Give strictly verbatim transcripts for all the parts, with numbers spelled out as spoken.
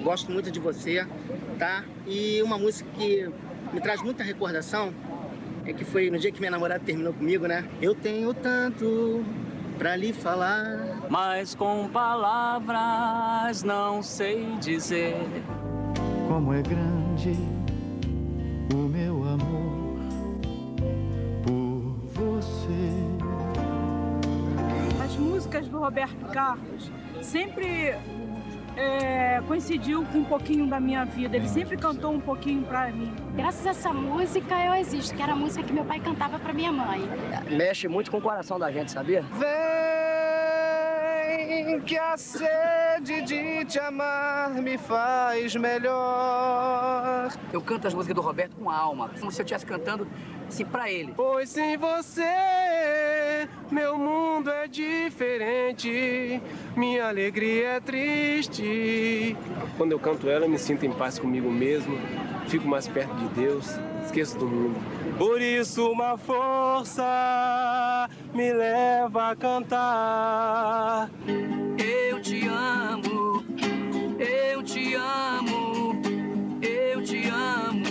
gosto muito de você, tá? E uma música que me traz muita recordação é que foi no dia que minha namorada terminou comigo, né? Eu tenho tanto pra lhe falar, mas com palavras não sei dizer como é grande o meu amor por você. As músicas do Roberto Carlos sempre é, coincidiu com um pouquinho da minha vida. Ele sempre cantou um pouquinho pra mim. Graças a essa música eu existo, que era a música que meu pai cantava pra minha mãe. Mexe muito com o coração da gente, sabia? Vem que a sede de te amar me faz melhor. Eu canto as músicas do Roberto com alma, como se eu estivesse cantando assim pra ele. Pois sem você, meu mundo é diferente, minha alegria é triste. Quando eu canto ela, eu me sinto em paz comigo mesmo, fico mais perto de Deus, esqueço do mundo. Por isso uma força me leva a cantar. Eu te amo, eu te amo, eu te amo.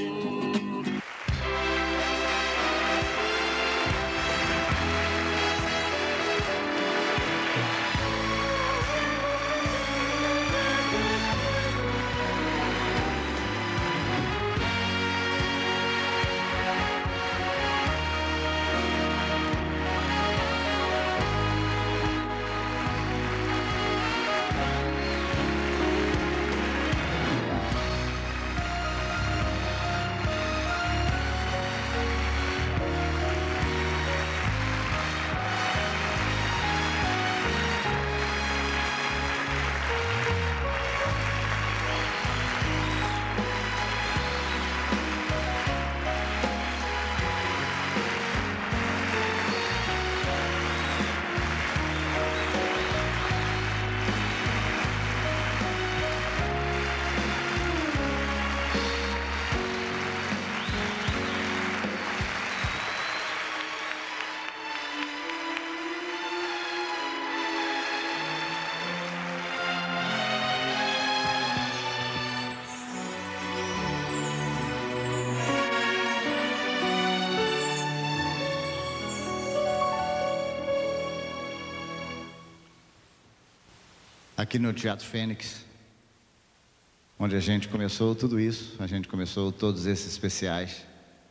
Aqui no Teatro Fênix, onde a gente começou tudo isso, a gente começou todos esses especiais.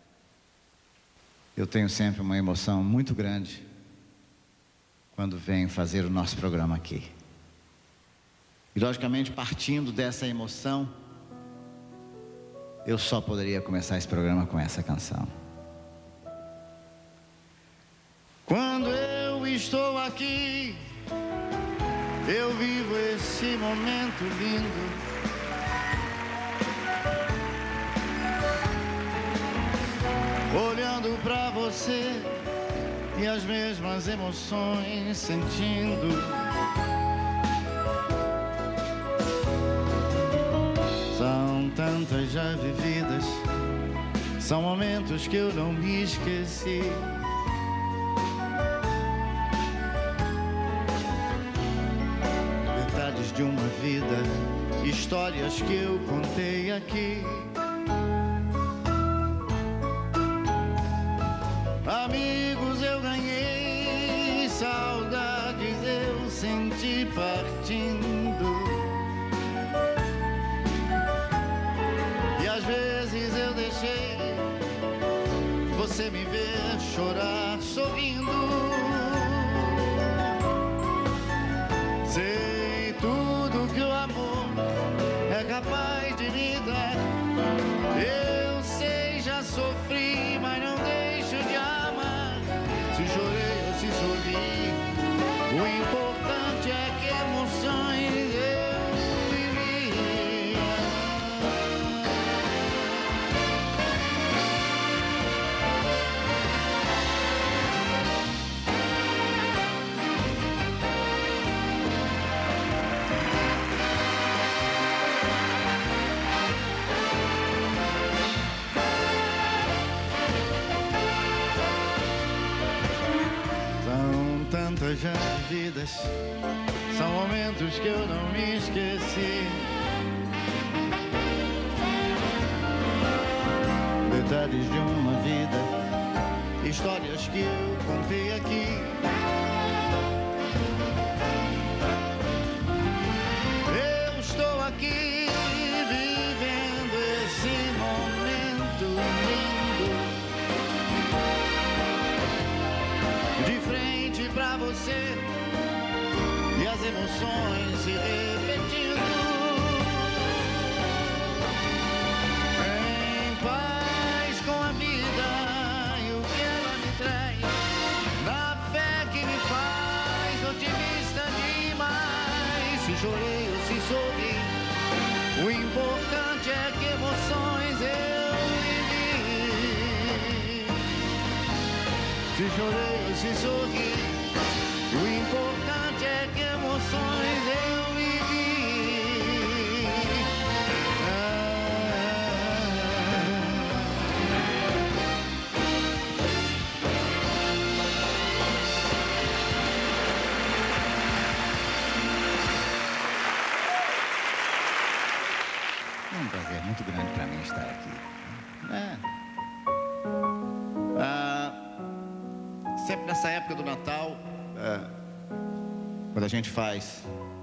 Eu tenho sempre uma emoção muito grande quando venho fazer o nosso programa aqui. E logicamente, partindo dessa emoção, eu só poderia começar esse programa com essa canção. Quando eu estou aqui, eu vivo esse momento lindo. Olhando pra você e as mesmas emoções sentindo. São tantas já vividas, são momentos que eu não me esqueci. De uma vida, histórias que eu contei aqui. Amigos eu ganhei, saudades eu senti partindo. E às vezes eu deixei você me ver chorar sorrindo. Sei tudo que o amor é capaz de me dar. Eu sei, já sofri, mas não deixo de amar. Se chorei ou se sorri, o importante é que emoções eu vivi. Tantas já vidas, são momentos que eu não me esqueci. metades de uma vida, histórias que eu contei aqui. Eu estou aqui vivendo esse momento lindo, de frente pra você, e as emoções se repetindo. Em paz com a vida e o que ela me traz, na fé que me faz otimista demais. Se chorei ou se sorri, o importante é que emoções eu vivi. Se chorei ou se sorri, o importante é que emoções eu vivi. É um prazer muito grande para mim estar aqui. É. Ah, sempre nessa época do Natal, é, quando a gente faz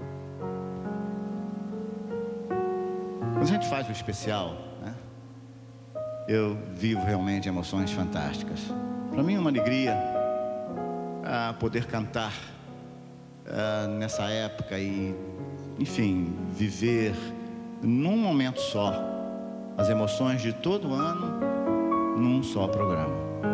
quando a gente faz o especial, né, eu vivo realmente emoções fantásticas. Para mim é uma alegria ah, poder cantar ah, nessa época e, enfim, viver num momento só as emoções de todo ano num só programa.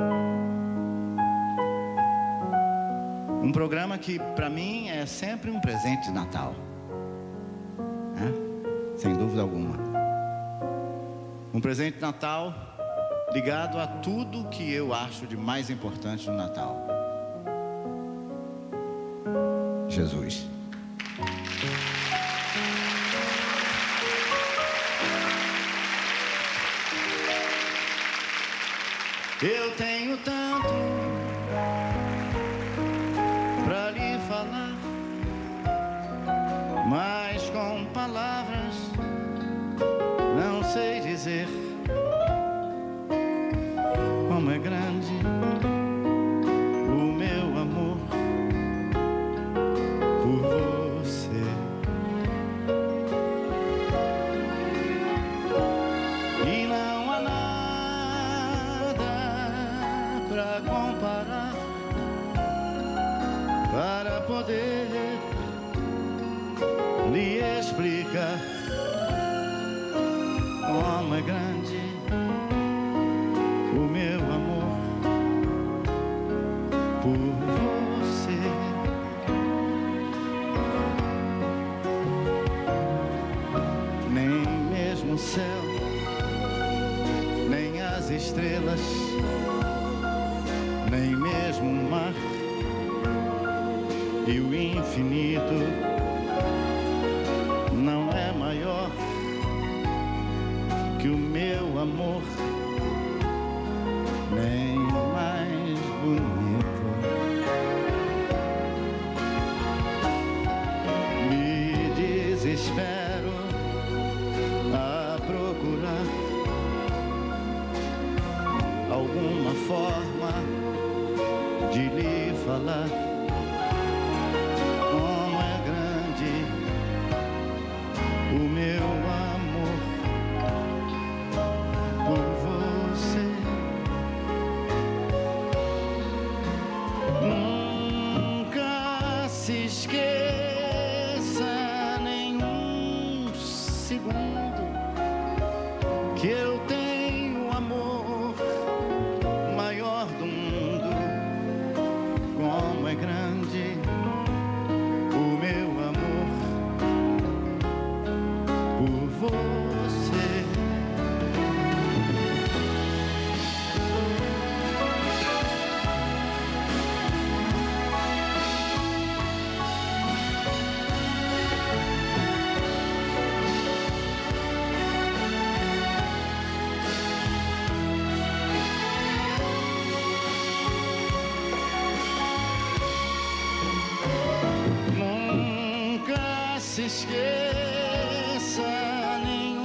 Um programa que para mim é sempre um presente de Natal, né? Sem dúvida alguma. Um presente de Natal ligado a tudo que eu acho de mais importante no Natal: Jesus. Eu tenho tanto pra lhe falar, mas com palavras não sei dizer como é grande o meu amor por você. E não há nada pra comparar, para poder lhe explicar como é grande o meu amor por você. Nem mesmo o céu, nem as estrelas, nem mesmo o mar e o infinito não é maior que o meu amor, nem mais bonito. Me desespero a procurar alguma forma de lhe falar como é grande o meu amor por você. Nunca se esqueça nenhum segundo que eu tenho o amor maior do mundo. Como é grande o meu amor por você. Nunca se esqueça nenhum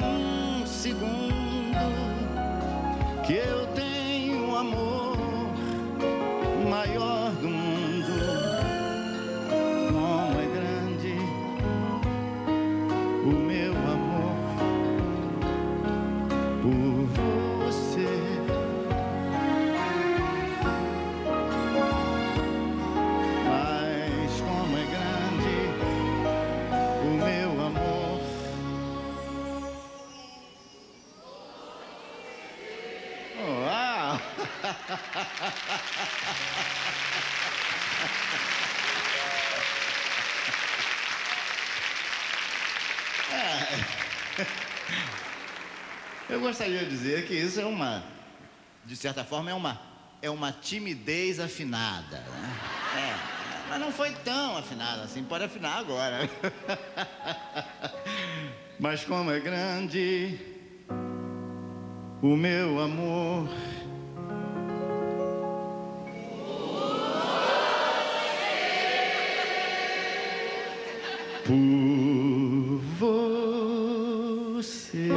por você. Mas como é grande o meu amor. Uau! Eu gostaria de dizer que isso é uma, de certa forma, é uma, é uma timidez afinada, né? É, mas não foi tão afinada assim, pode afinar agora. Mas como é grande o meu amor. Por você.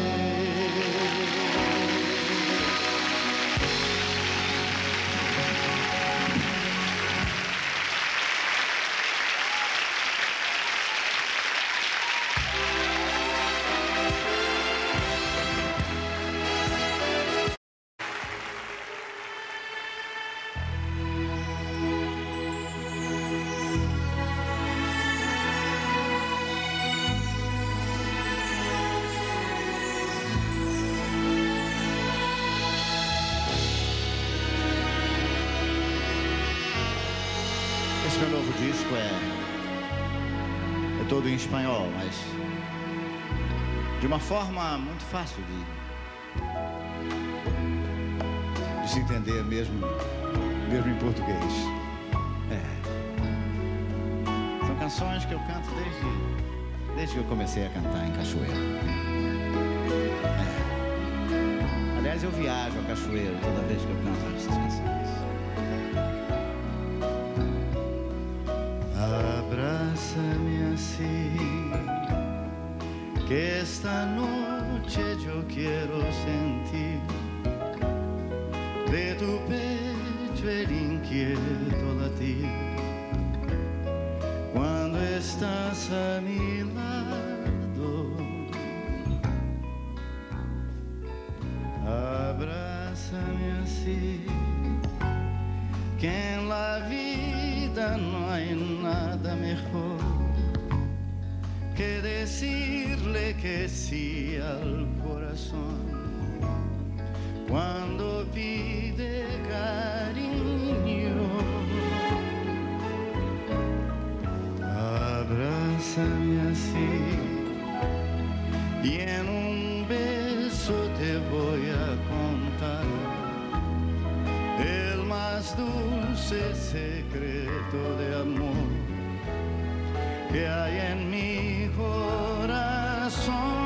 Esse meu novo disco é, é todo em espanhol, mas de uma forma muito fácil de, de se entender mesmo, mesmo em português. É. São canções que eu canto desde, desde que eu comecei a cantar em Cachoeiro. É. Aliás, eu viajo a Cachoeiro toda vez que eu canto essas canções. Abrázame así, que esta noche yo quiero sentir de tu pecho el inquieto latir. Cuando estás a mi lado, abrázame así, que en la vida no hay nada mejor que decirle que sí al corazón cuando pide cariño. Abrázame así y en un beso te voy a contar el más dulce secreto de amor que hay en mi corazón.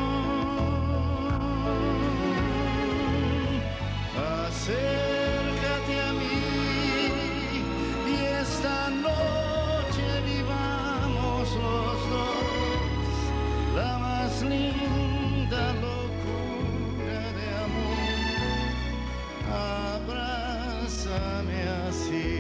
Acércate a mí y esta noche vivamos los dos la más linda locura de amor. Abrázame así.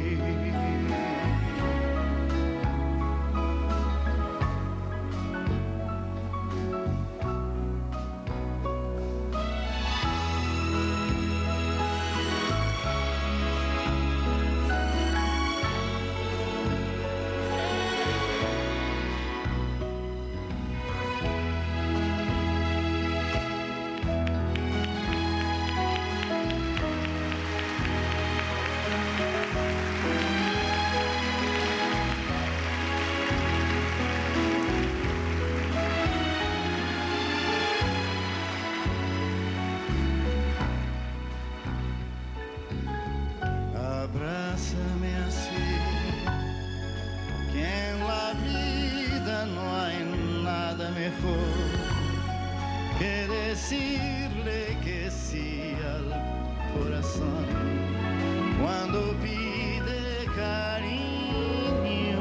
Abrázame así, que en la vida no hay nada mejor que decirle que sí al corazón cuando pide cariño.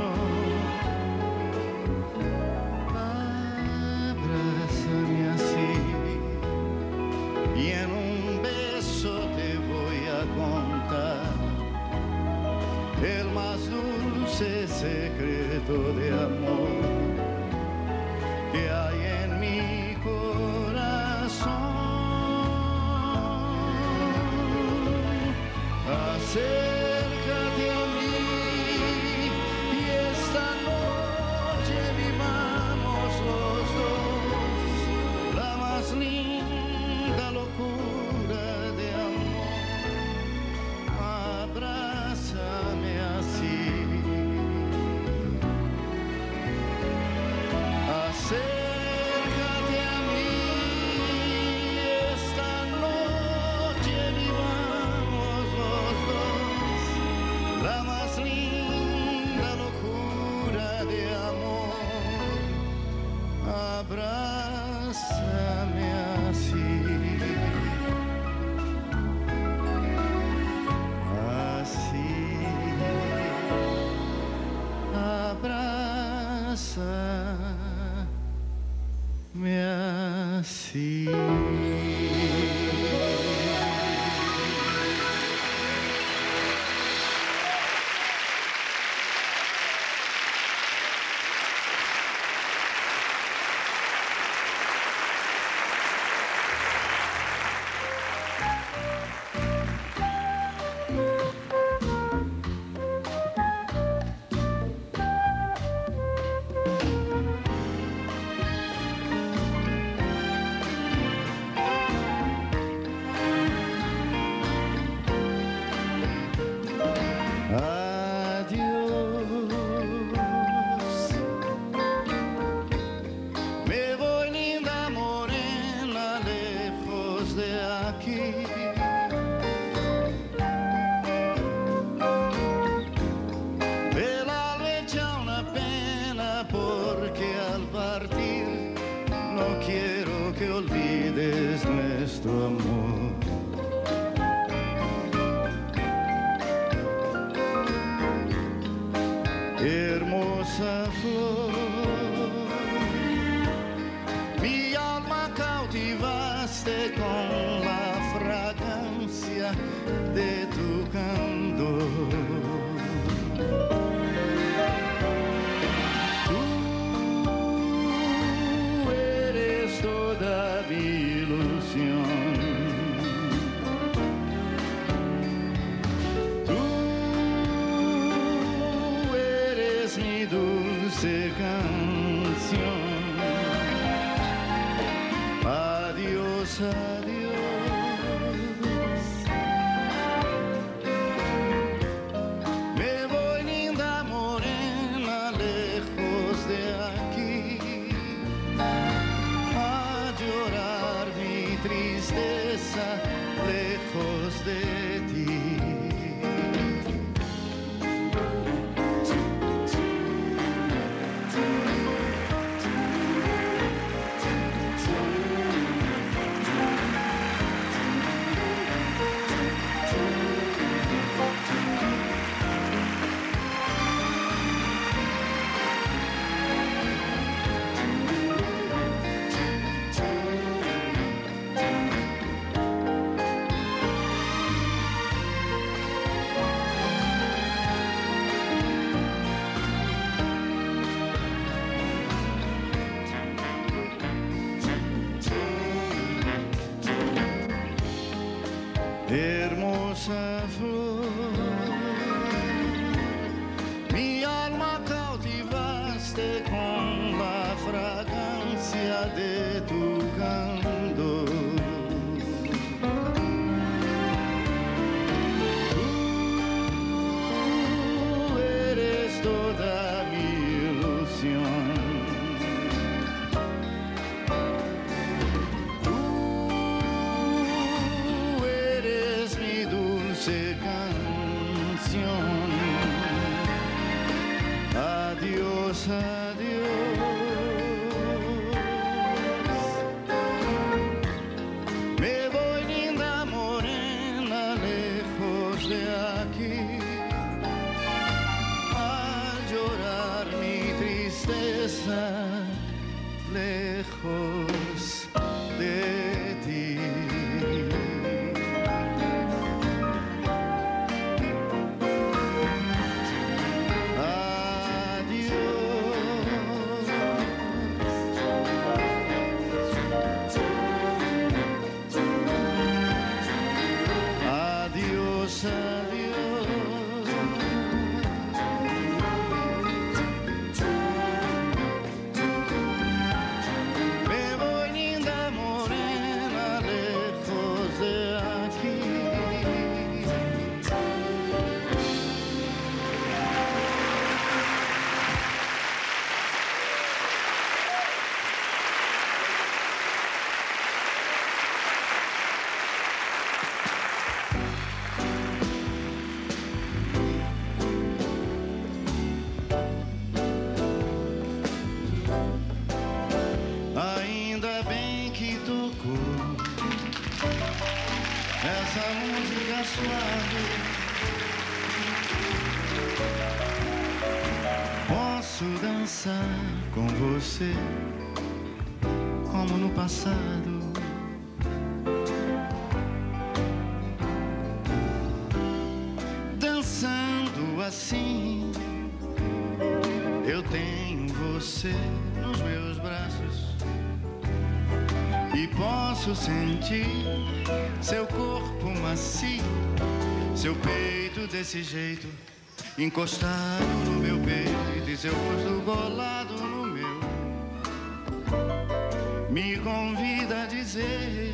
Abrázame así y en un beso te voy a contar el más dulce secreto de amor que hay en mi corazón. nasci. Hermosa flor, mi alma cautivaste con la fragancia de tu canto. Tú eres toda mi ilusión. Canción, adiós, adiós. Me voy, linda morena, lejos de aquí, a llorar mi tristeza, lejos de ti. Ainda bem que tocou essa música suave. Posso dançar com você como no no passado. Dançando assim, eu tenho você nos meus braços e posso sentir seu corpo macio, seu peito desse jeito, encostado no meu peito e seu rosto colado no meu. Me convida a dizer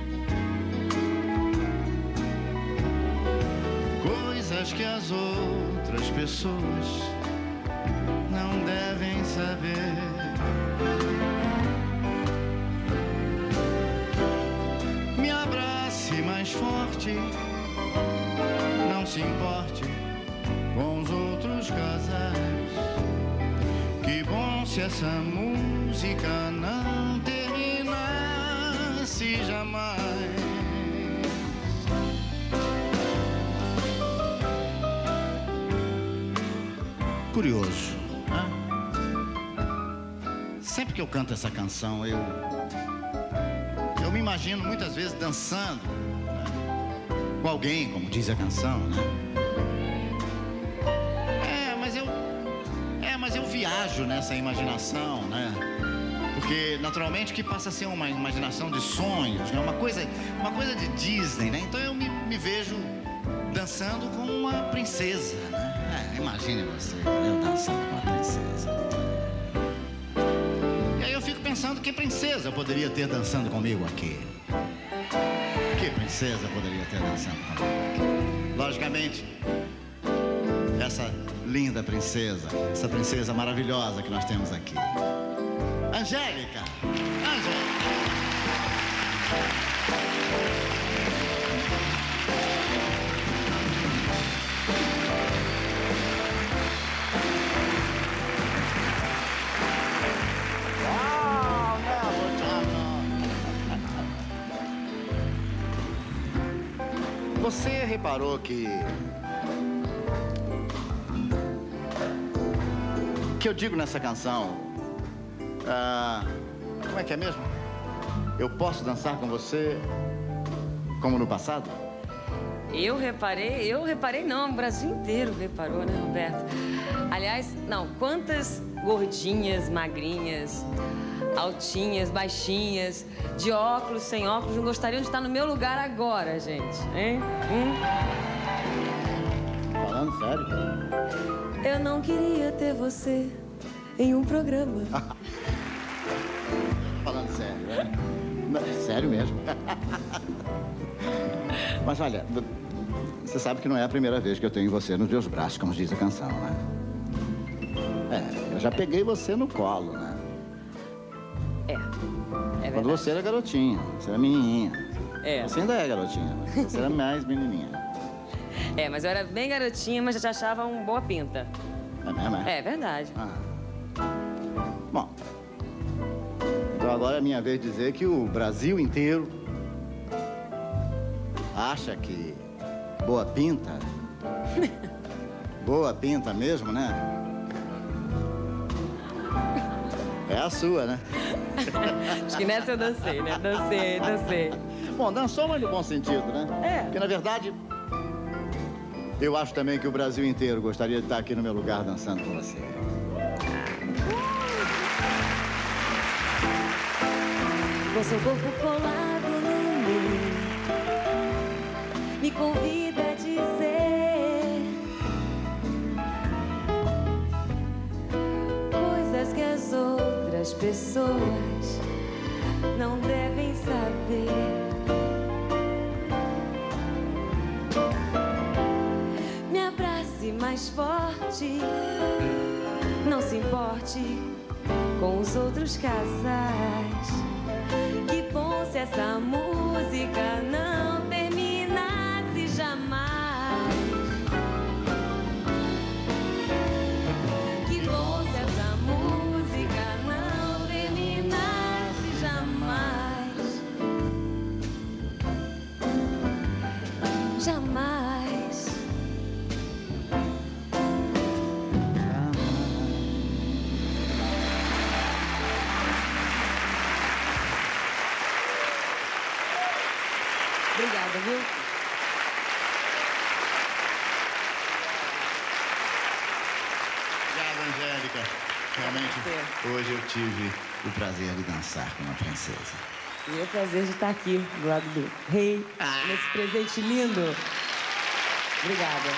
coisas que as outras pessoas não devem saber. Me abrace mais forte, não se importe com os outros casais. Que bom se essa música não terminasse jamais. Curioso, né? Sempre que eu canto essa canção, eu eu me imagino muitas vezes dançando, né, com alguém, como diz a canção, né? É, mas eu é, mas eu viajo nessa imaginação, né? Porque naturalmente que passa a ser uma imaginação de sonhos, né? Uma coisa, uma coisa de Disney, né? Então eu me, me vejo dançando com uma princesa, né? É, imagine você, eu dançando com uma princesa. E aí eu fico pensando que princesa eu poderia ter dançando comigo aqui. Que princesa poderia ter dançando comigo aqui? Logicamente, essa linda princesa, essa princesa maravilhosa que nós temos aqui. Angélica! Angélica! Você reparou que... que eu digo nessa canção... Ah, como é que é mesmo? Eu posso dançar com você como no passado? Eu reparei, eu reparei não, o Brasil inteiro reparou, né, Roberto? Aliás, não, quantas gordinhas, magrinhas, altinhas, baixinhas, de óculos, sem óculos, não gostariam de estar no meu lugar agora, gente, hein? Hum? Falando sério? Eu não queria ter você em um programa. Falando sério, né? Não, é sério mesmo. Mas olha, você sabe que não é a primeira vez que eu tenho você nos meus braços, como diz a canção, né? É, eu já peguei você no colo, né? É, é verdade. Quando você era garotinha, você era menininha. É. Você ainda é garotinha, mas você era mais menininha. É, mas eu era bem garotinha, mas já te achava um boa pinta. É mesmo, é? É verdade. Ah. Bom, então agora é minha vez de dizer que o Brasil inteiro acha que boa pinta, boa pinta mesmo, né? É a sua, né? Acho que nessa eu dancei, né? Dancei, dancei. Bom, dançou, mas no bom sentido, né? É. Porque, na verdade, eu acho também que o Brasil inteiro gostaria de estar aqui no meu lugar dançando com você. Com seu corpo colado no meu, me convida a dizer coisas que as outras pessoas não devem saber. Me abrace mais forte, não se importe com os outros casais. Que bom se essa música não terminasse jamais. Que bom se essa música não terminasse jamais. Jamais. Obrigada, viu? Obrigado, Angélica. Realmente, hoje eu tive o prazer de dançar com uma princesa. E é o prazer de estar aqui, do lado do rei, ah. nesse presente lindo. Obrigada.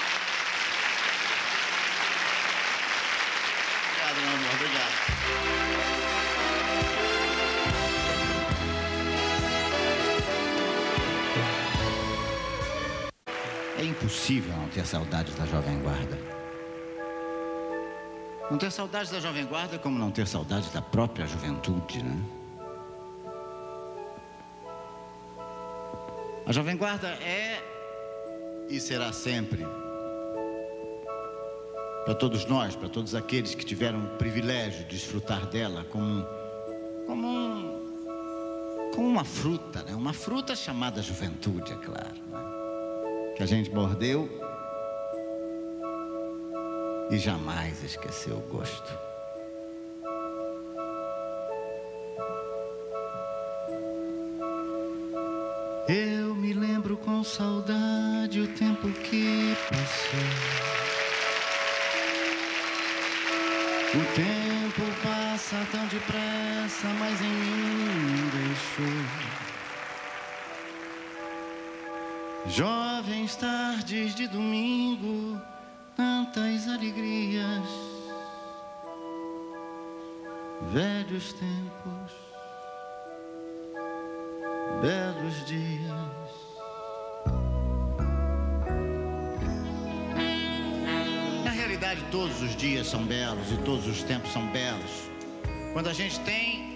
Obrigado, meu amor. Obrigado. É impossível não ter saudades da Jovem Guarda. Não ter saudades da Jovem Guarda é como não ter saudades da própria juventude, né? A Jovem Guarda é e será sempre, para todos nós, para todos aqueles que tiveram o privilégio de desfrutar dela como, como, um, como uma fruta, né? Uma fruta chamada juventude, é claro, né? Que a gente mordeu e jamais esqueceu o gosto. Eu me lembro com saudade o tempo que passou. O tempo passa tão depressa, mas em mim deixou. Jovens tardes de domingo, tantas alegrias. Velhos tempos, belos dias. Na realidade, todos os dias são belos e todos os tempos são belos. Quando a gente tem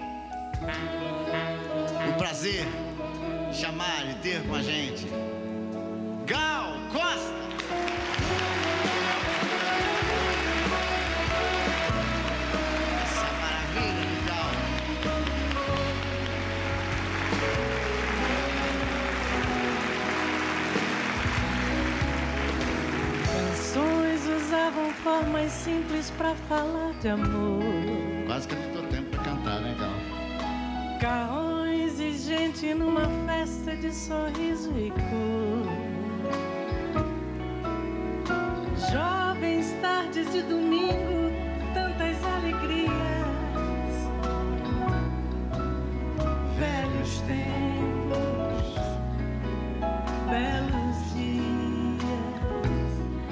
o prazer de chamar e ter com a gente Gal Costa. Essa maravilha de Gal. Canções usavam formas simples pra falar de amor. Quase que não deu tempo pra cantar, né, Gal? Carrões e gente numa festa de sorriso e cor. Jovens tardes de domingo, tantas alegrias. Velhos tempos, belos dias.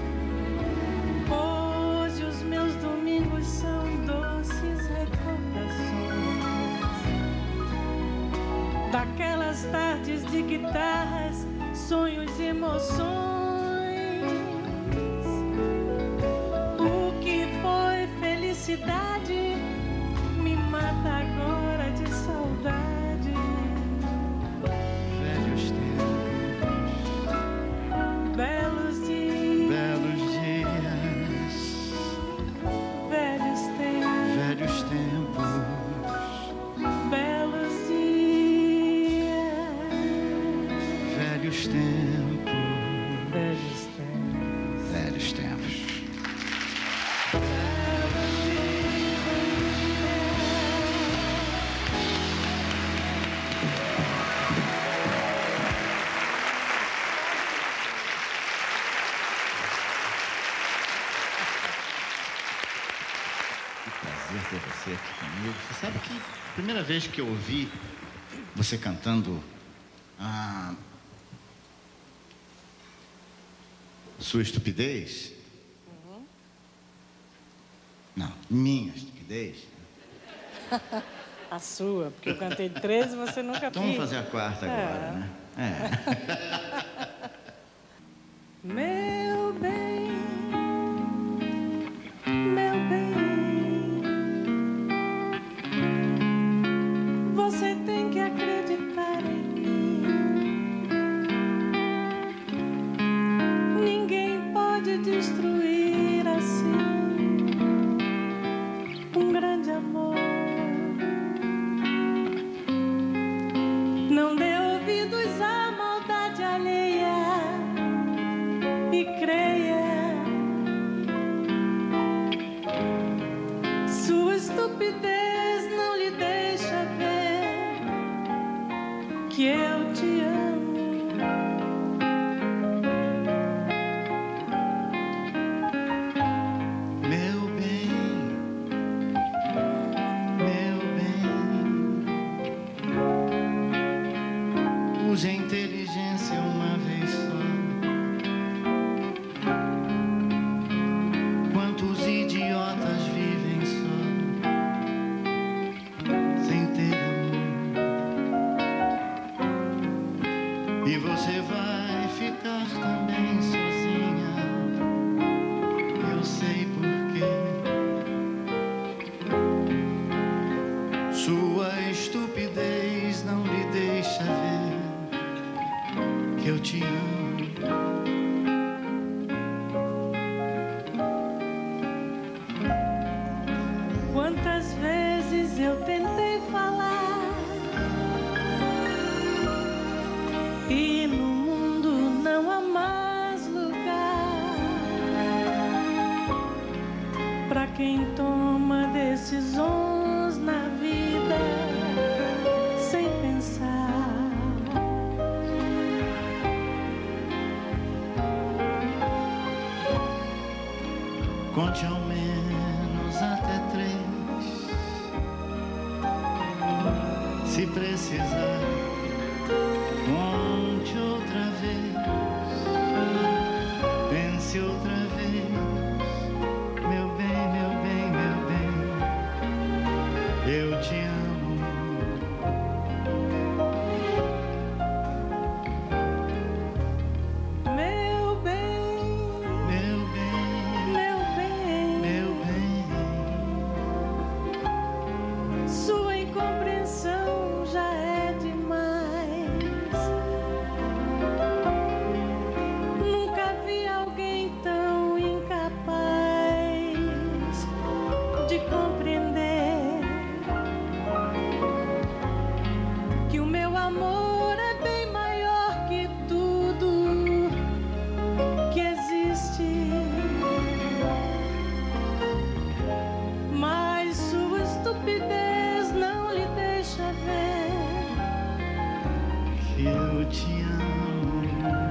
Hoje os meus domingos são doces recordações daquelas tardes de guitarras, sonhos e emoções. Felicidade me mata agora de saudade. Velhos tempos, belos dias, belos dias, velhos tempos, velhos tempos, belos dias, velhos tempos, velhos tempos, velhos tempos. Ter você aqui comigo. Você sabe que a primeira vez que eu ouvi você cantando a Sua Estupidez, uhum. Não, Minha Estupidez. A sua, porque eu cantei treze e você nunca Então vamos fazer a quarta é. agora, né? É. Meu bem, meu bem, você tem que acreditar em mim. Ninguém pode destruir assim um grande amor. Não dê ouvidos à maldade alheia e creia. Sua estupidez não lhe deixa ver que eu te amo. Use a inteligência uma vez só. Quantos idiotas vivem só, sem ter amor. E você vai ficar também sozinha. Eu sei por quê. Sua estupidez não lhe deixa ver que eu te amo. Quantas vezes eu tentei falar e no mundo não há mais lugar pra quem toma decisões na vida sem pensar. Conte ao menos até três. Se precisar, conte outra vez. Pense outra vez. Meu bem, meu bem, meu bem, eu te amo. Eu te amo.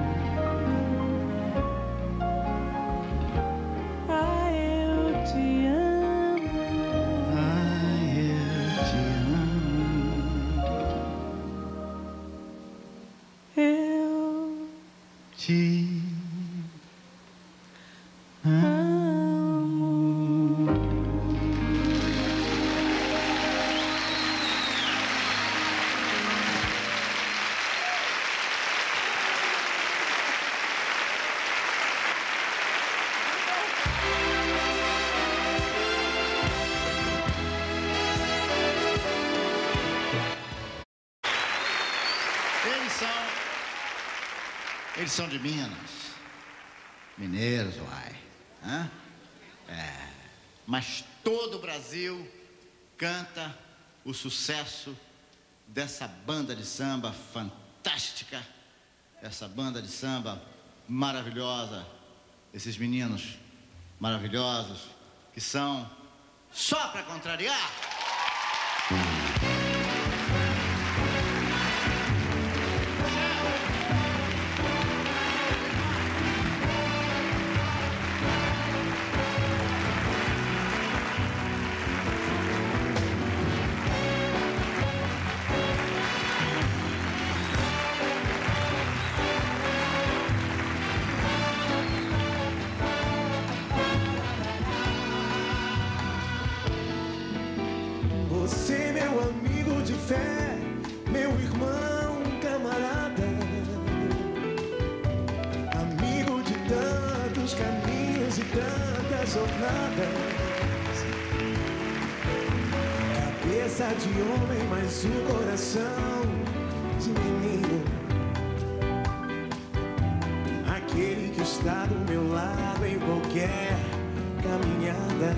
Ah, eu te amo. Ah, eu te amo. Eu te amo. Eles são, eles são de Minas, mineiros, uai, hã? É, mas todo o Brasil canta o sucesso dessa banda de samba fantástica, essa banda de samba maravilhosa, esses meninos maravilhosos que são Só Pra Contrariar. Você, meu amigo de fé, meu irmão, camarada, amigo de tantos caminhos e tantas jornadas, cabeça de homem, mas o coração de menino, aquele que está do meu lado em qualquer caminhada.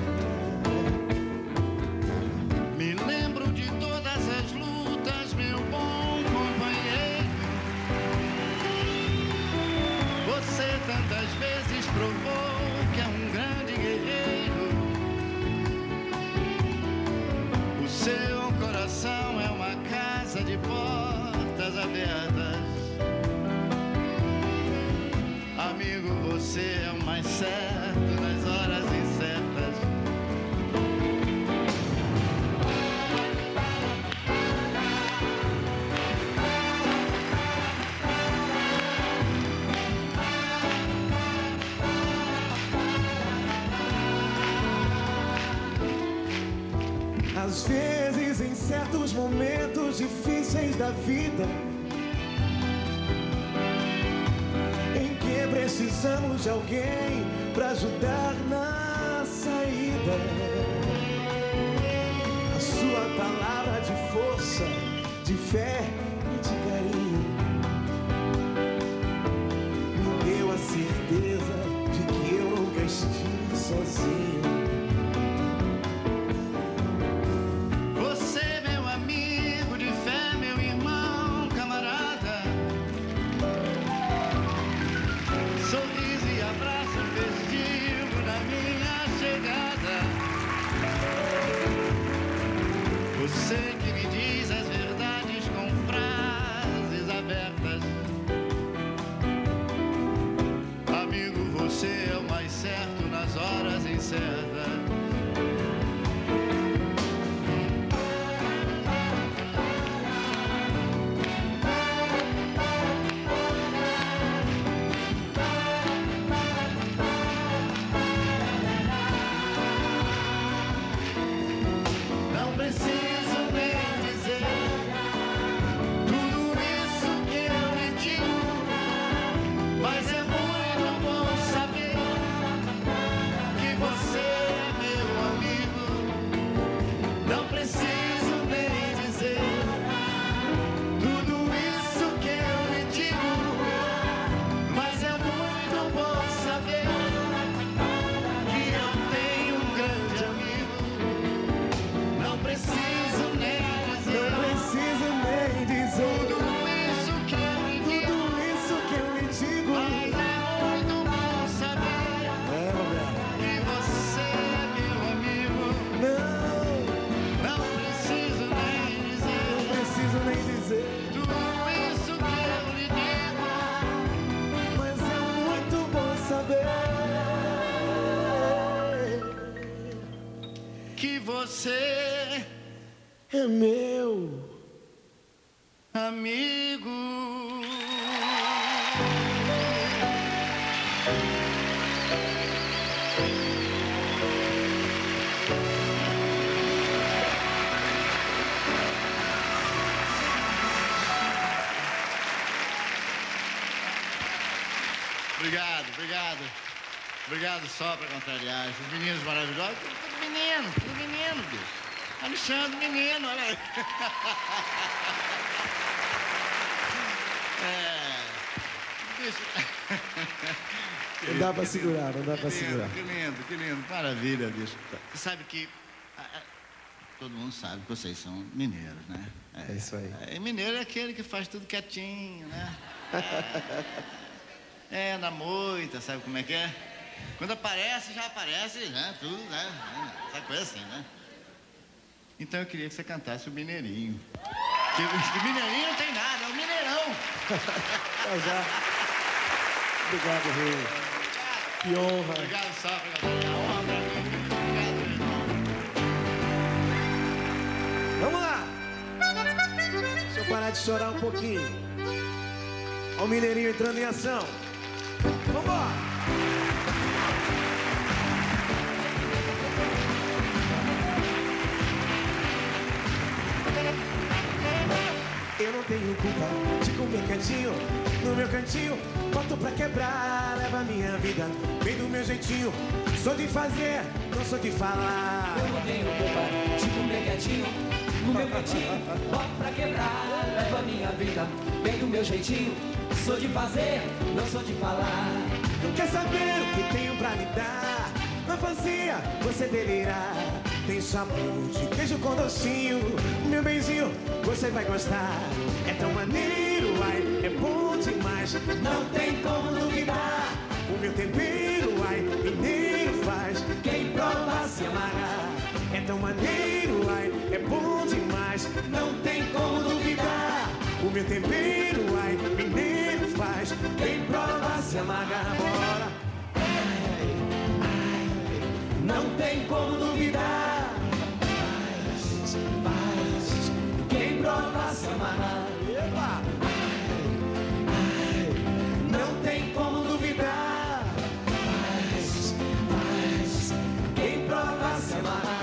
Me lembro de todas as lutas, meu bom companheiro. Você tantas vezes provou que é um grande guerreiro. O seu coração é uma casa de portas abertas. certo nas horas incertas. Às vezes, em certos momentos difíceis da vida, em que precisamos de alguém pra ajudar na saída, a sua palavra de força, de fé e de carinho me deu a certeza de que eu nunca estive sozinho. Você que me diz as verdades com frases abertas. Amigo, você é o mais certo nas horas incertas. Não preciso você é meu amigo. Obrigado, obrigado. Obrigado só para contrariar. Esses meninos maravilhosos. Tudo menino, tudo menino, bicho. Alexandre, menino, olha aí. É. Bicho. Não dá pra segurar, não dá pra segurar. Que lindo, que lindo. Maravilha, bicho. Você sabe que... Todo mundo sabe que vocês são mineiros, né? É, é isso aí. É, mineiro é aquele que faz tudo quietinho, né? É, é na moita, sabe como é que é? Quando aparece, já aparece, né? Tudo, né? Essa coisa assim, né? Então eu queria que você cantasse o Mineirinho. Que, que Mineirinho não tem nada, é o Mineirão. É já. Obrigado, Rei. Que honra. Obrigado, Safra. É uma honra pra mim. Obrigado, meu irmão. Vamos lá. Deixa eu parar de chorar um pouquinho. Olha o Mineirinho entrando em ação. Vambora. Eu não tenho culpa de comer quietinho no meu cantinho, boto pra quebrar, leva a minha vida bem do meu jeitinho. Sou de fazer, não sou de falar. Eu não tenho culpa de comer quietinho no meu cantinho, boto pra quebrar, leva a minha vida bem do meu jeitinho. Sou de fazer, não sou de falar. Não quer saber o que tenho pra lhe dar? Na fantasia, você delirar. Tem sabor de queijo com docinho. Meu benzinho, você vai gostar. É tão maneiro, ai, é bom demais. Não tem como duvidar. O meu tempero, ai, mineiro faz. Quem prova se amarrar. É tão maneiro, ai, é bom demais. Não tem como duvidar. O meu tempero, ai, mineiro faz. Quem prova se amarrar. Bora. não tem como duvidar. Faz, faz, quem prova se amarrar. Epa! Ai, não tem como duvidar. Faz, faz, quem prova se amarrar.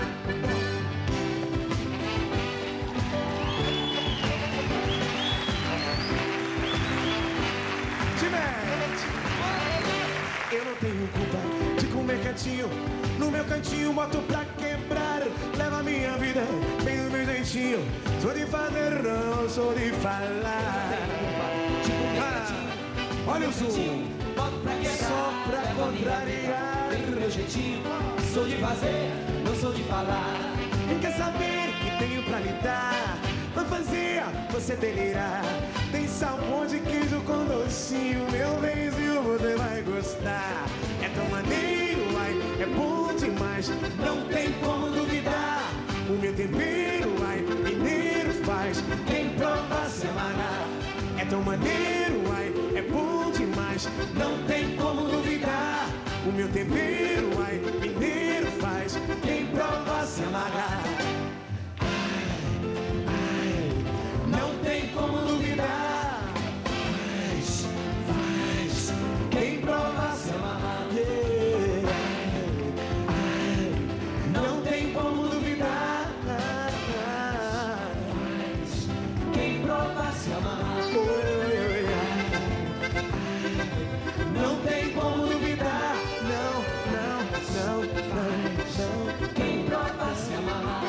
Eu não tenho culpa de comer quietinho no meu cantinho, boto pra quebrar. Leva a minha vida bem do meu jeitinho. Sou de fazer, não sou de falar. Ah, olha o zoom, boto pra quebrar. Só pra contrariar. Bem do meu jeitinho. Sou de fazer, não sou de falar. E quer saber que tenho pra lhe dar? Fantasia, você delirar. Tem salmão de queijo com docinho. Meu benzinho, você vai gostar. É tão maneiro, ai, é bom demais. Não tem como duvidar. O meu tempero, ai, mineiro faz. Quem prova se amarrar. É tão maneiro, ai, é bom demais. Não tem como duvidar. O meu tempero, ai, mineiro faz. Quem prova se amarrar. Não tem como duvidar. Faz, faz, quem prova se amarrar. Yeah. Não tem como duvidar. Faz, quem prova se amarrar. Não tem como duvidar. Não, não, não, não, não. Quem prova se amarrar.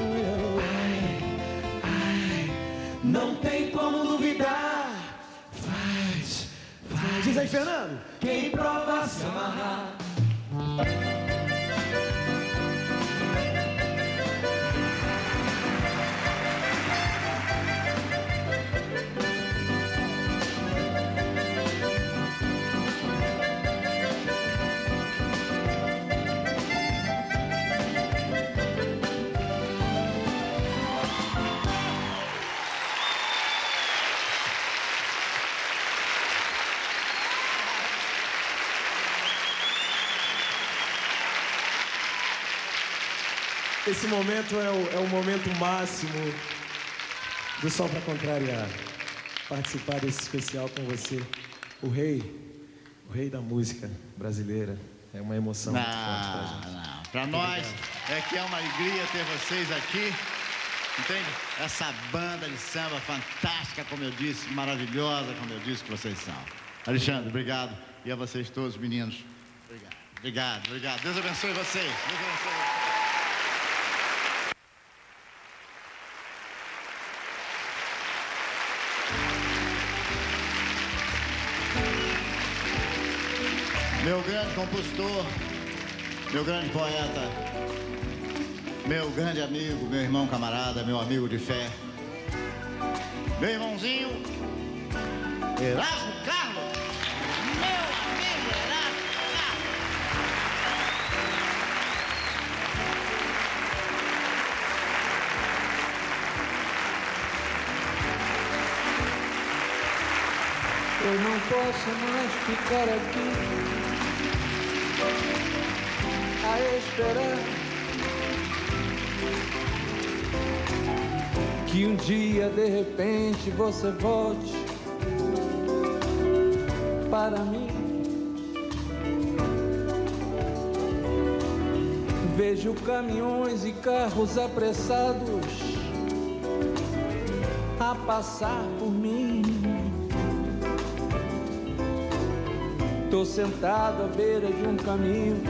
Não tem como duvidar. Faz, faz. Diz aí, Fernando. Quem prova se amarrar. Esse momento é o, é o momento máximo do Só Pra Contrariar. Participar desse especial com você, o rei, o rei da música brasileira. É uma emoção não, muito forte pra gente. Não. Pra nós é que é uma alegria ter vocês aqui. Entende? Essa banda de samba fantástica, como eu disse, maravilhosa, como eu disse que vocês são. Alexandre, obrigado. E a vocês todos, meninos. Obrigado. Obrigado, obrigado. Deus abençoe vocês. Deus abençoe vocês. Meu grande compositor, meu grande poeta, meu grande amigo, meu irmão camarada, meu amigo de fé, meu irmãozinho, Erasmo Carlos, meu amigo Erasmo Carlos. Eu não posso mais ficar aqui a esperar que um dia de repente você volte para mim. Vejo caminhões e carros apressados a passar por mim. Tô sentado à beira de um caminho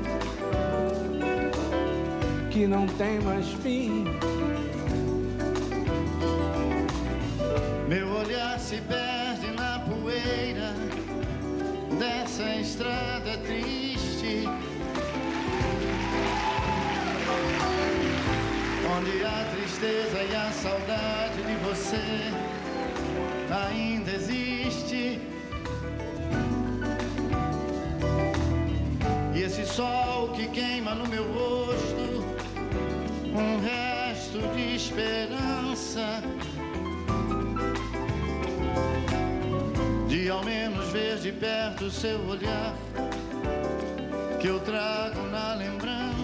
que não tem mais fim. Meu olhar se perde na poeira dessa estrada triste, onde a tristeza e a saudade de você ainda existe. E esse sol que queima no meu rosto, um resto de esperança, de ao menos ver de perto o seu olhar, que eu trago na lembrança.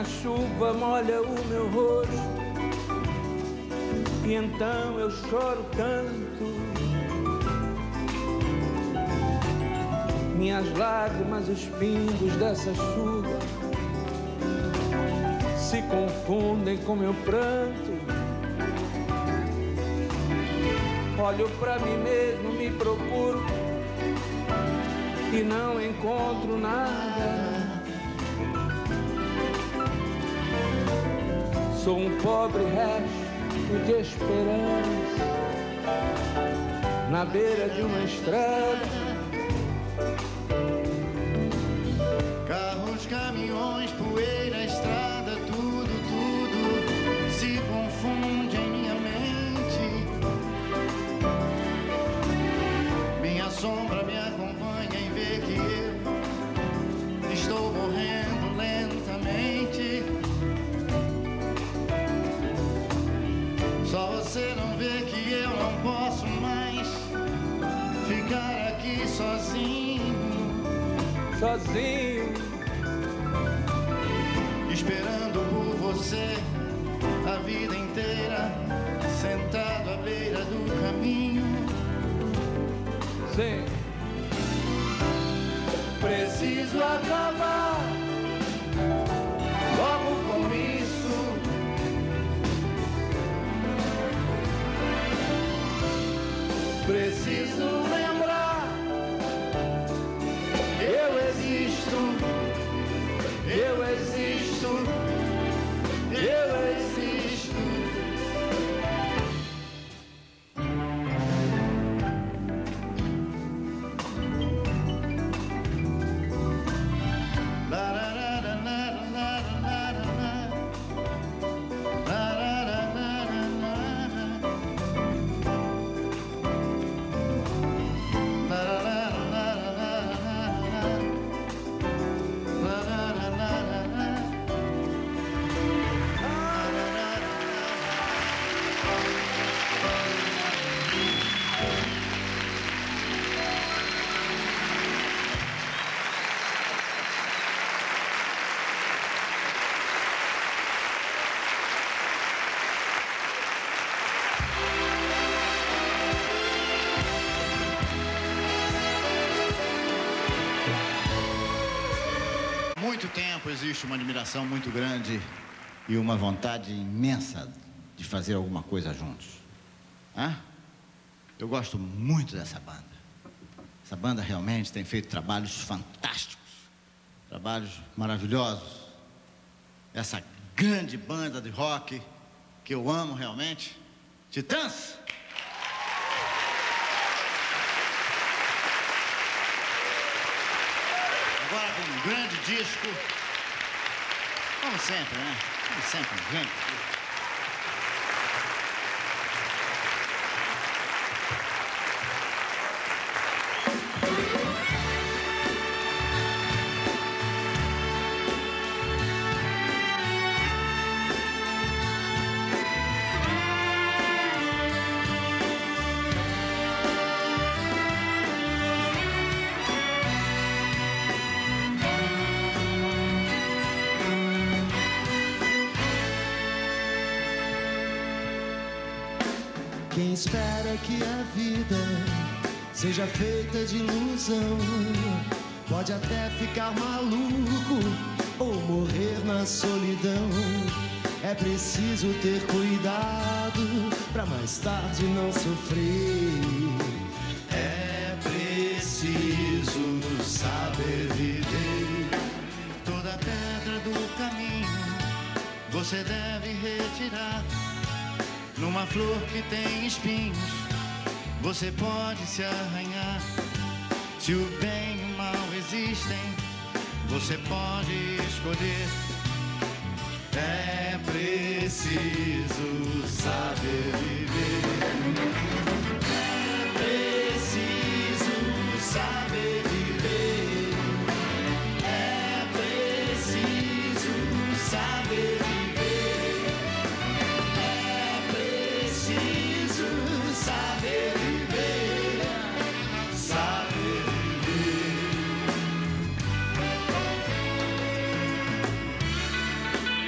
a chuva molha o meu rosto e então eu choro tanto. Minhas lágrimas, os pingos dessa chuva se confundem com meu pranto. Olho pra mim mesmo, me procuro e não encontro nada. Sou um pobre resto de esperança na beira de uma estrada. Carros, caminhões, poeira, estrada, tudo, tudo se confunde em minha mente. Minha sombra me acompanha e vê que eu estou morrendo lentamente. Só você não vê que eu não posso mais ficar aqui sozinho. Sozinho, esperando por você a vida inteira, sentado à beira do caminho. Sim. Preciso acabar logo com isso. Preciso lembrar, eu existo, eu existo, eu existo. Muito tempo existe uma admiração muito grande e uma vontade imensa de fazer alguma coisa juntos. Hã? Eu gosto muito dessa banda. Essa banda realmente tem feito trabalhos fantásticos, trabalhos maravilhosos. Essa grande banda de rock que eu amo realmente, Titãs. Agora com um grande disco, como sempre, né? Como sempre, um grande disco. Quem espera que a vida seja feita de ilusão pode até ficar maluco ou morrer na solidão. É preciso ter cuidado pra mais tarde não sofrer. É preciso saber viver. Toda pedra do caminho você deve retirar. Numa flor que tem espinhos, você pode se arranhar. Se o bem e o mal existem, você pode escolher. É preciso saber viver. É preciso saber viver. É preciso saber viver. Saber viver, saber viver.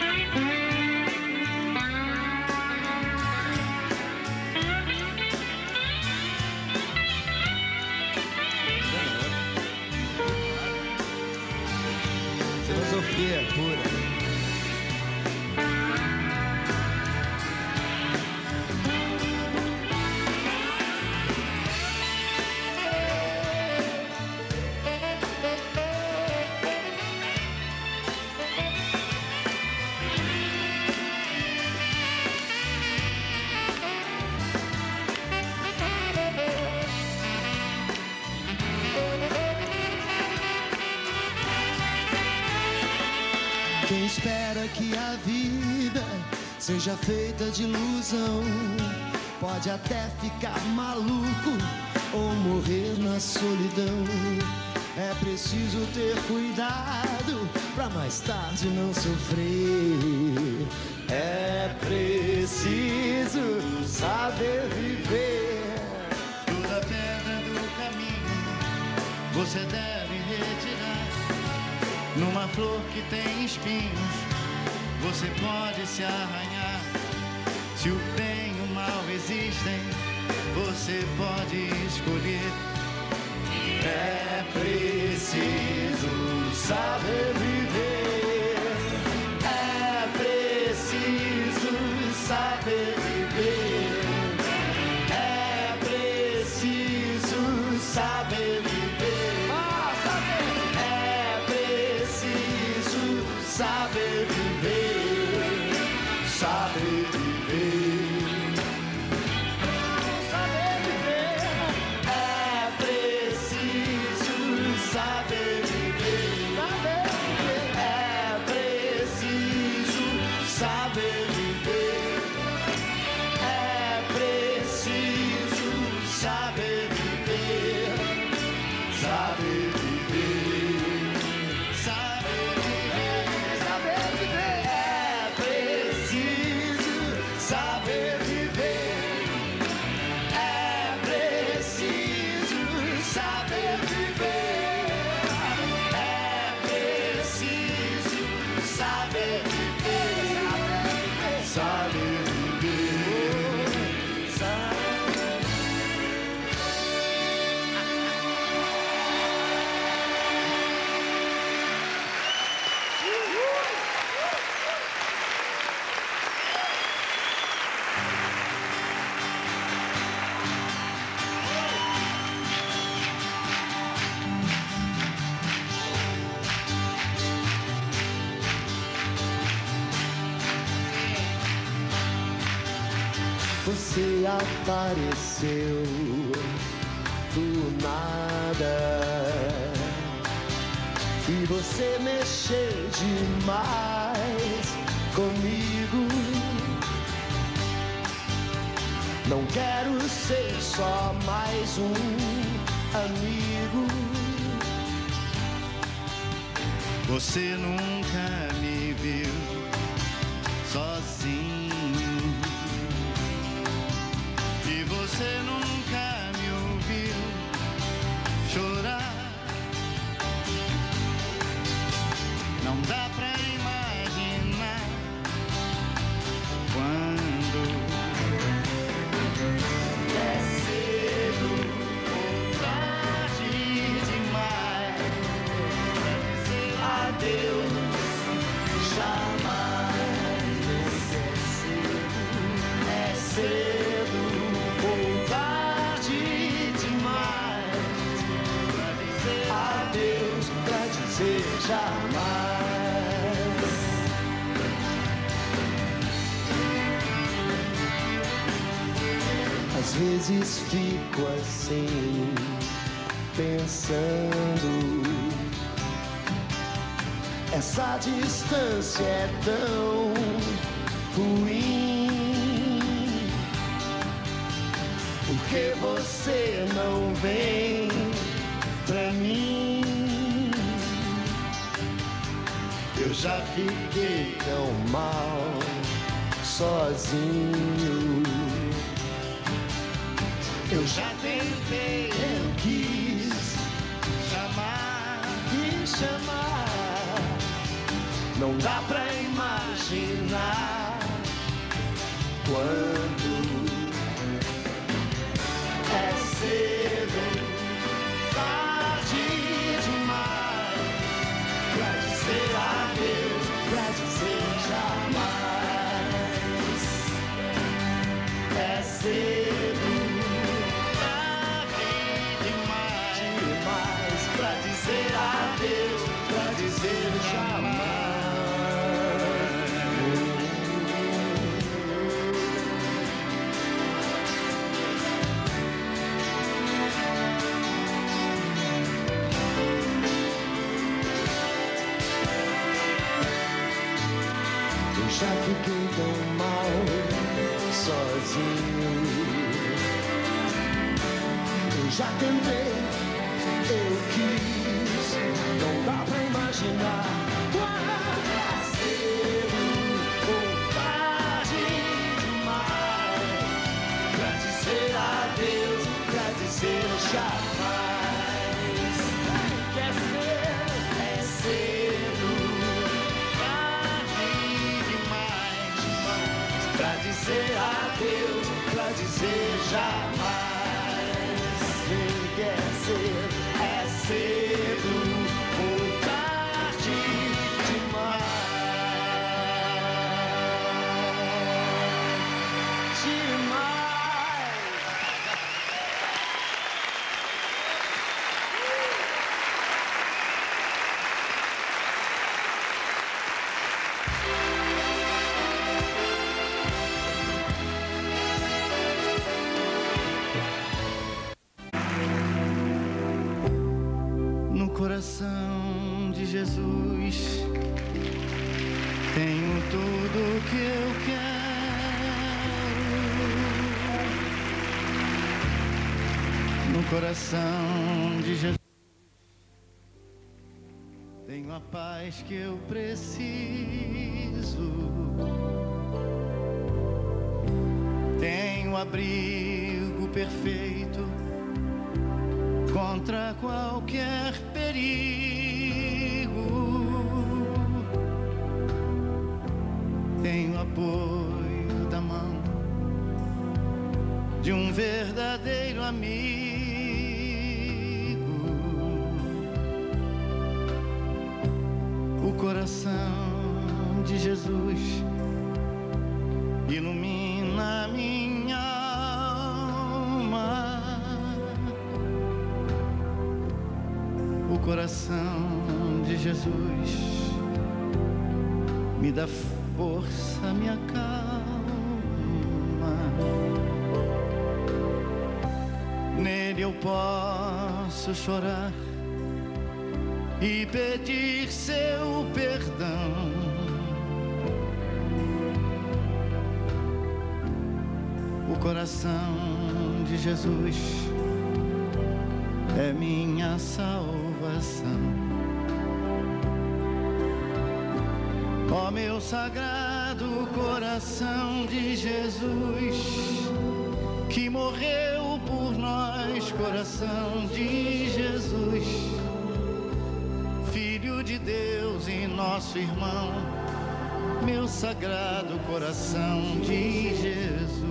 que a vida seja feita de ilusão. Pode até ficar maluco ou morrer na solidão. É preciso ter cuidado pra mais tarde não sofrer. É preciso saber viver. Toda pedra do caminho você deve retirar. Numa flor que tem espinhos você pode se arranhar. Se o bem e o mal existem, você pode escolher. É preciso saber viver. É preciso saber viver. É preciso saber viver. É preciso saber viver. Saber viver. Saber viver, é preciso saber viver, é preciso saber viver, saber viver, saber viver, saber viver, é preciso saber viver, é preciso saber viver. Saber viver, saber viver, saber Você apareceu do nada e você mexeu demais comigo. Não quero ser só mais um amigo. Você nunca me viu sozinho. E você nunca me ouviu chorar. Não dá pra imaginar quando é cedo ou tarde demais pra dizer adeus. Jamais é cedo, é cedo. Adeus pra dizer jamais. Às vezes fico assim, pensando. Essa distância é tão ruim. Por que você não vem pra mim? Eu já fiquei tão mal sozinho. Eu já tentei, eu quis chamar, quis chamar. Não dá pra imaginar quando é cedo. Adeus pra dizer jamais. É cedo, tarde demais, demais pra dizer adeus, pra dizer jamais. Já fiquei tão mal sozinho. Eu já tentei, eu quis, não dá pra imaginar quando é cedo ou tarde demais pra dizer adeus, pra dizer jamais. Quer ser, é cedo, tarde demais, demais pra dizer adeus, pra dizer jamais. Quer ser, é cedo ou tarde demais, demais. No coração de Jesus tenho tudo que eu quero. No coração de Jesus tenho a paz que eu preciso. Tenho o abrigo perfeito contra qualquer perigo. Tenho apoio da mão de um verdadeiro amigo. O coração de Jesus ilumina minha alma. O coração de Jesus me dá força, me acalma. Nele eu posso chorar e pedir seu perdão. O coração de Jesus é minha salvação. Ó meu sagrado coração de Jesus, que morreu por nós, coração de Jesus, Filho de Deus e nosso irmão, meu sagrado coração de Jesus.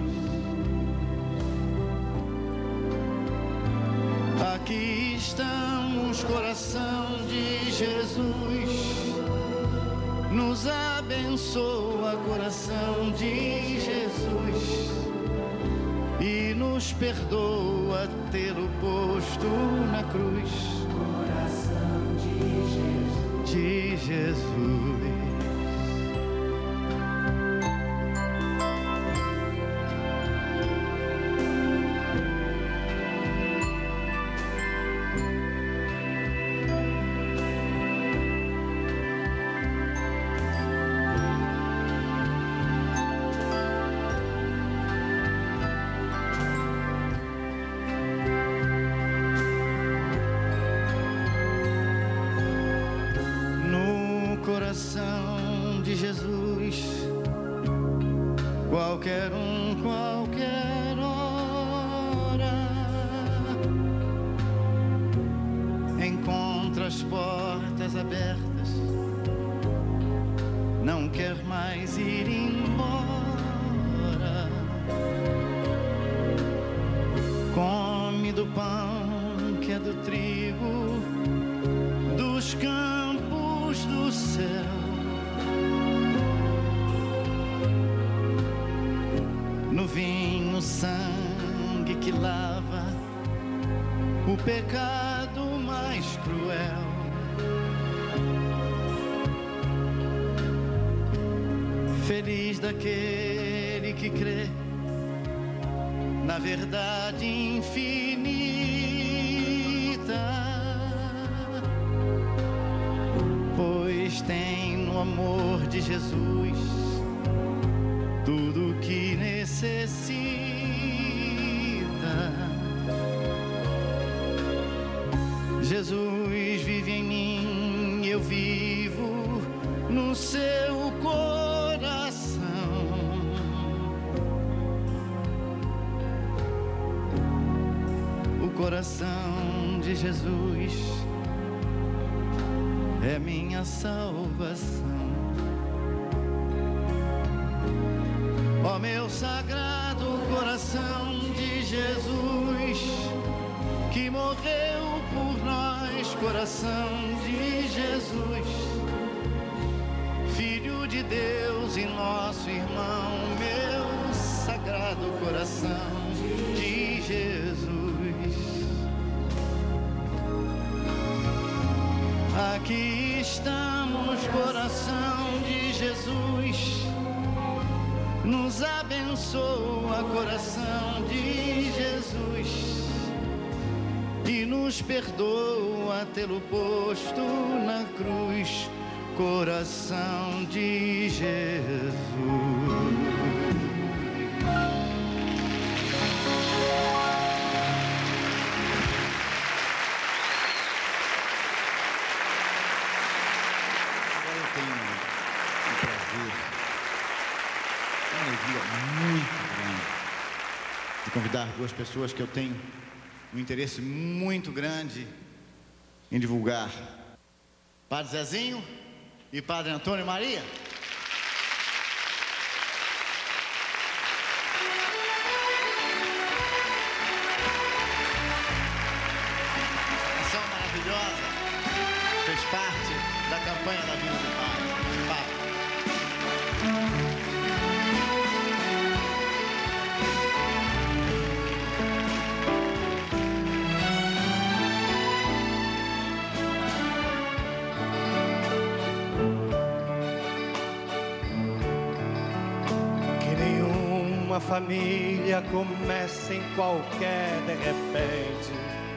Aqui estamos, coração de Jesus, nos abençoa, coração de Jesus, e nos perdoa tê-lo posto na cruz. Coração de Jesus, de Jesus. Coração de Jesus, qualquer um, qualquer hora, encontra as portas abertas, não quer mais ir embora. Come do pão que é do trigo, dos campos do céu. No vinho, sangue que lava o pecado mais cruel. Feliz daquele que crê na verdade infinita, pois tem no no amor de Jesus tudo que necessita. Jesus vive em mim, eu vivo no seu coração. O coração de Jesus é minha salvação. Ó meu sagrado coração de Jesus, que morreu por nós, coração de Jesus, Filho de Deus e nosso irmão, meu sagrado coração de Jesus. Aqui estamos, coração de Jesus, nos abençoa, coração de Jesus, e nos perdoa tê-lo posto na cruz, coração de Jesus. Convidar duas pessoas que eu tenho um interesse muito grande em divulgar: Padre Zezinho e Padre Antônio Maria. Ação maravilhosa, fez parte da campanha da vida do Padre. Papa. Uma família começa em qualquer de repente,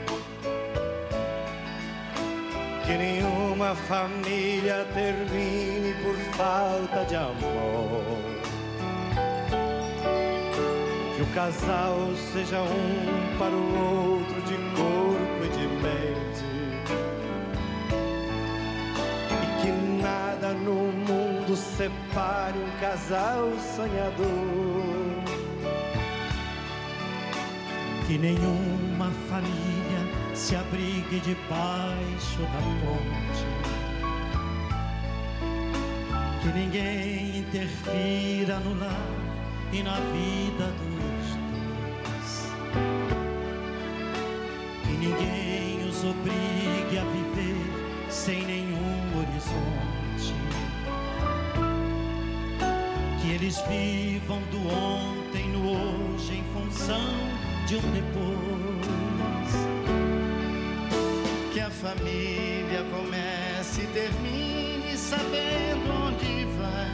que nenhuma família termine por falta de amor, que o casal seja um para o outro de corpo e de mente, e que nada no mundo separe um casal sonhador. Que nenhuma família se abrigue debaixo da ponte, que ninguém interfira no lar e na vida dos dois, que ninguém os obrigue a viver sem nenhum horizonte, que eles vivam do ontem no hoje em função de um depois, que a família comece e termine sabendo onde vai,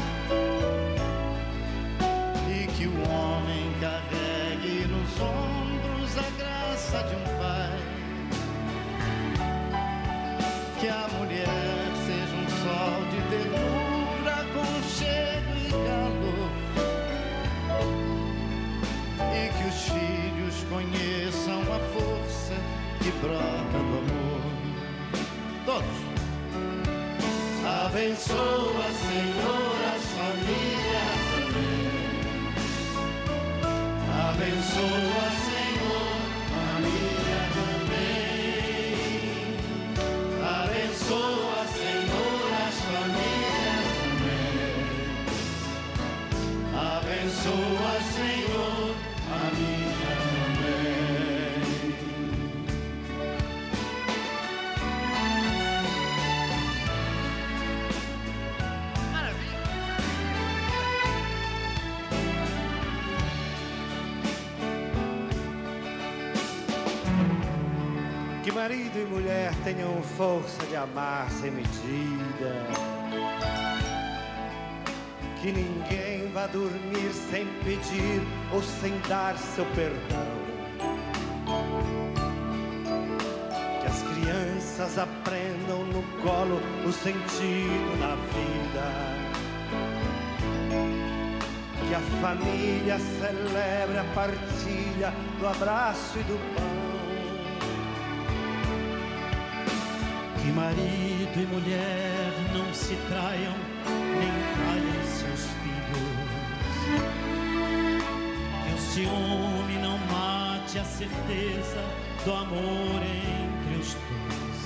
e que o homem carregue nos ombros a graça de um pai, que a mulher seja um sol de ternura, aconchego e calor, e que os filhos conheçam a força que brota do amor. Todos. Abençoa, Senhor, as famílias, amém. Abençoa, Senhor, família também. Abençoa, Senhor, as famílias, amém. Abençoa, Senhor, família também. Que marido e mulher tenham força de amar sem medida, que ninguém vá dormir sem pedir ou sem dar seu perdão, que as crianças crianças aprendam no colo o sentido da vida. Que a família celebre a partilha do abraço e do pão. Que marido e mulher não se traiam, nem traiam seus filhos. Que o ciúme não mate a certeza do amor entre os dois.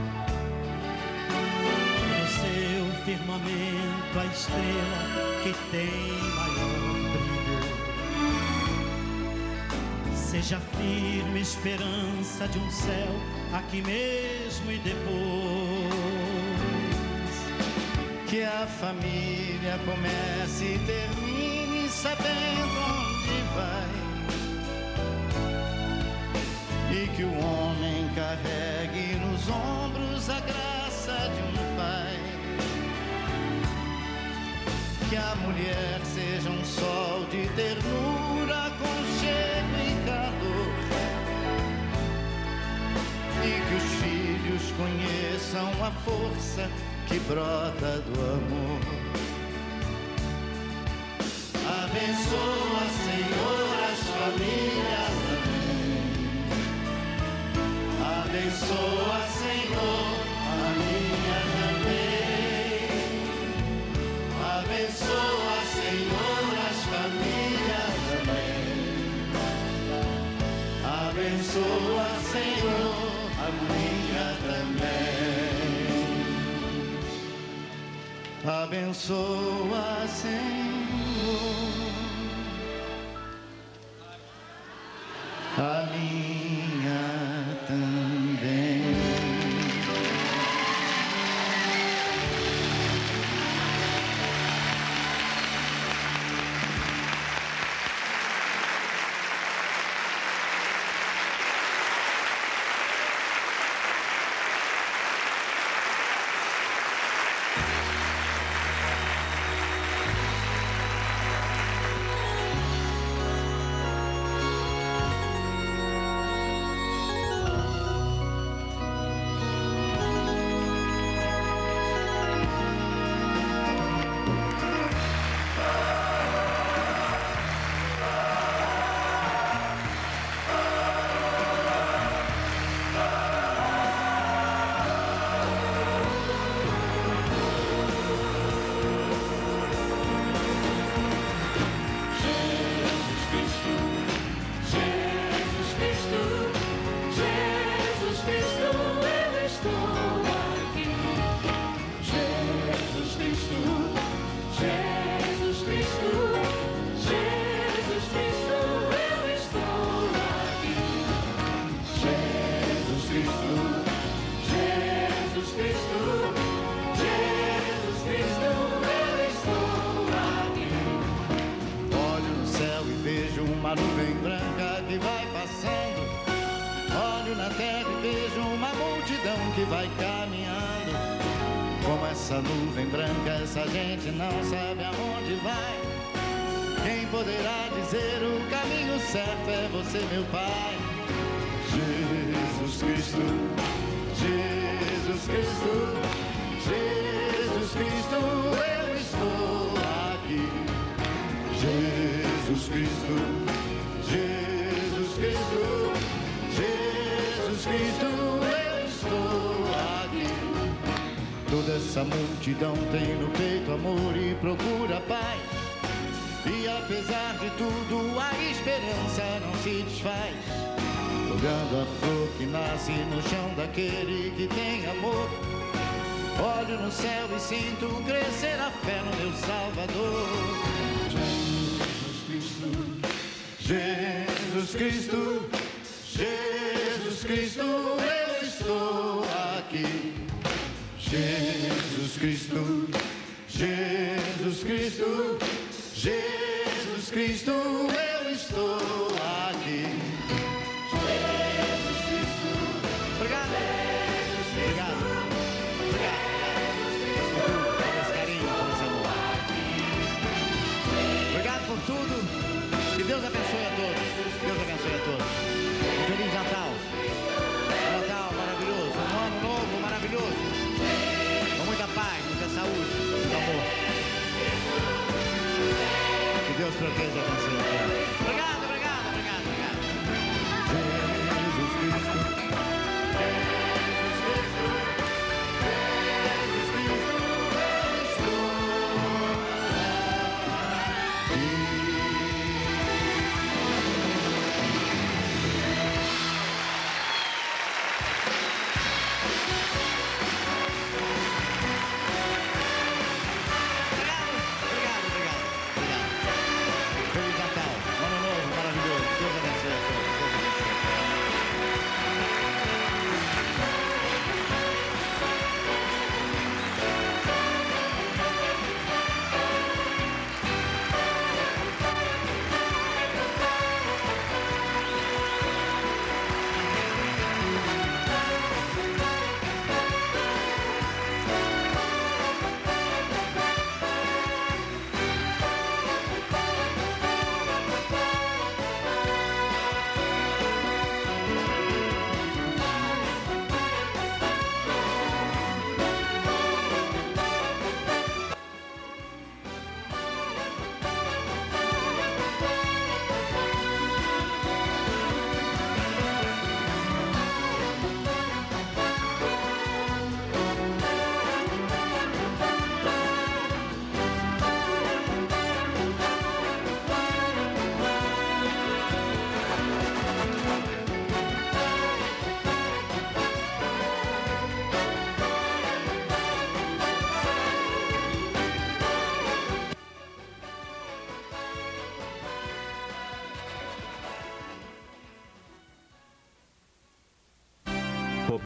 No seu firmamento a estrela que tem maior brilho seja firme esperança de um céu aqui mesmo e depois. Que a família comece e termine sabendo onde vai. E que o homem carregue nos ombros a graça de um pai. Que a mulher seja um sol de ternura, aconchego e calor. E que os filhos conheçam a força que brota do amor. Abençoa, Senhor, as famílias, amém. Abençoa, Senhor, a minha também. Abençoa, Senhor, as famílias, amém. Abençoa, Senhor, a minha também. Abençoa, Senhor, a minha também. Uma nuvem branca que vai passando. Olho na terra e vejo uma multidão que vai caminhando. Como essa nuvem branca, essa gente não sabe aonde vai. Quem poderá dizer o caminho certo é você, meu Pai. Jesus Cristo, Jesus Cristo, Jesus Cristo, eu estou aqui. Jesus Cristo, Jesus Cristo, Jesus Cristo, eu estou aqui. Toda essa multidão tem no peito amor e procura paz. E apesar de tudo, a esperança não se desfaz. Olhando a flor que nasce no chão daquele que tem amor. Olho no céu e sinto crescer a fé no meu Salvador. Jesus Cristo, Jesus Cristo, eu estou aqui. Jesus Cristo, Jesus Cristo, Jesus Cristo, eu estou aqui. Jesus Cristo, obrigado. Obrigado. Obrigado. Por esse carinho, por esse amor. Obrigado por tudo. Que Deus abençoe a todos. Deus abençoe a todos. Um Feliz Natal. Um Natal maravilhoso. Um ano novo estratégia.